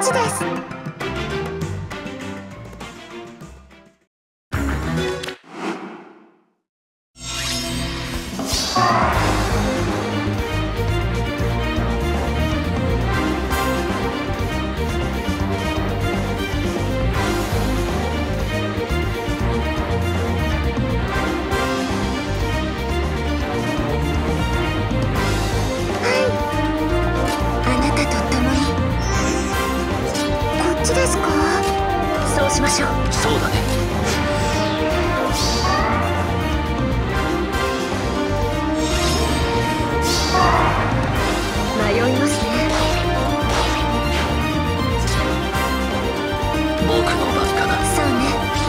ちです。 そうしましょう。 そうだね。 迷いますね。 僕の番かな。 そうね。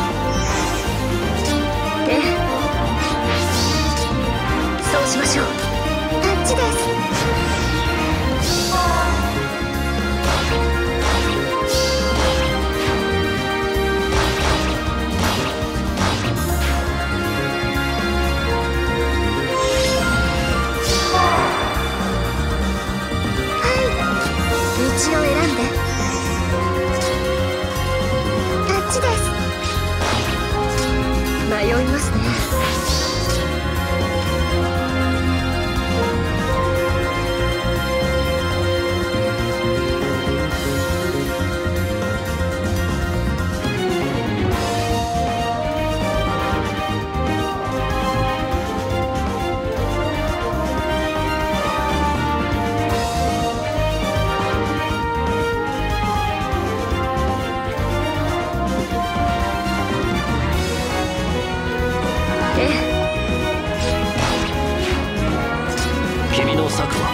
ええ、そうしましょう。 あっちです。 道を選んで。 あっちです。 迷いますね。 君の策は。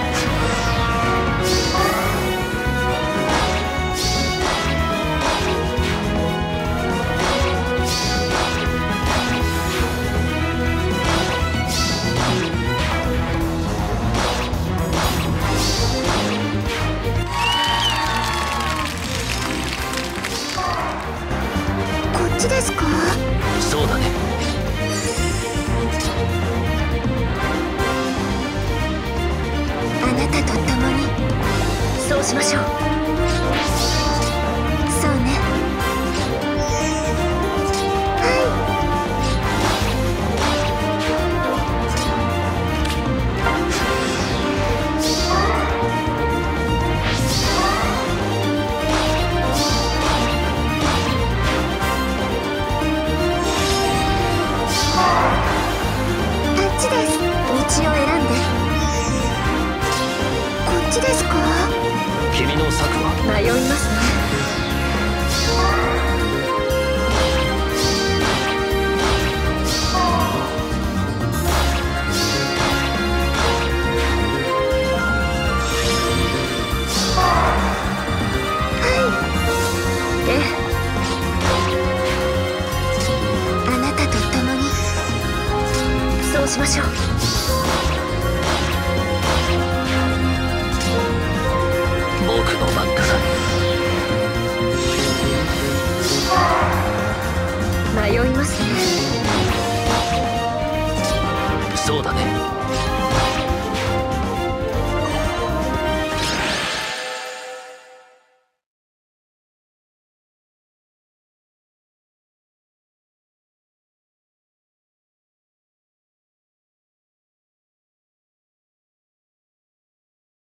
こっちですか？ そうだね。 あなたと共に。 そうしましょう。 そうね。あっちです。 道を選んで。 こっちですか？ 君の策は。 迷いますね。ええ、 あなたと共に。 そうしましょう。 僕の番か。